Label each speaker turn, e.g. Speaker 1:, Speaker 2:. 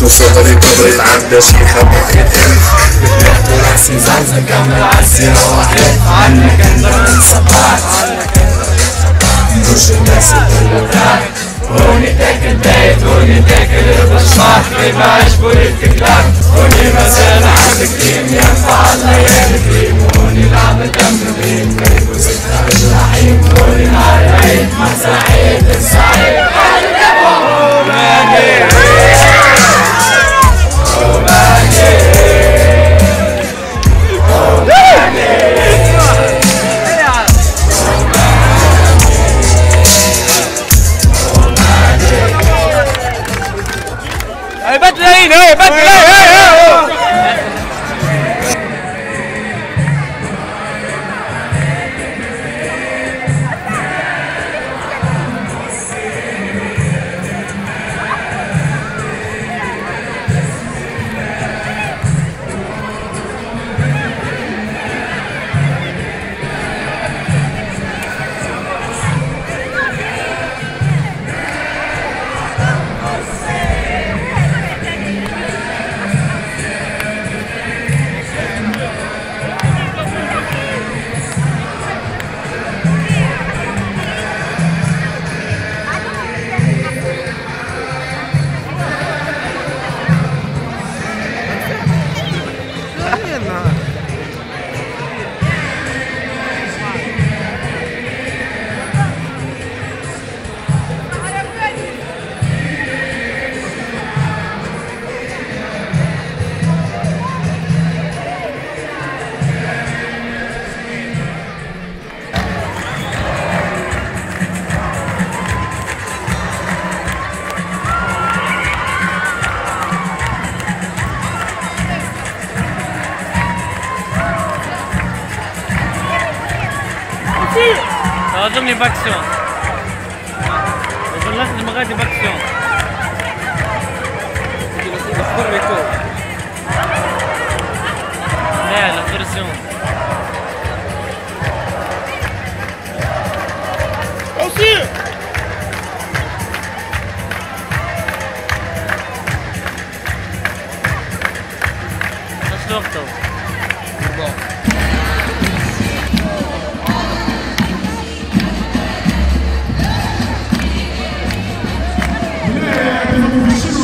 Speaker 1: صغري كبرت عدى شي خبط يتم بتريحت وراسي زنزن كمل عالسيرة وحيد عنك انظر صباح مش الناس كله تحت هوني تاكل بيت هوني تاكل البشماح كيف عايش بوليتكلام هوني مازال عندك كريم ينفع الليالي كريم هوني لعبة دم كريم كيف وزدها الجحيم هوني نهار عيد مسرحية السعيد
Speaker 2: عجبني باكسيون وبلغت المغادي باكسيون لا لا فيرسيون اوسي ايش وقته
Speaker 3: Thank you.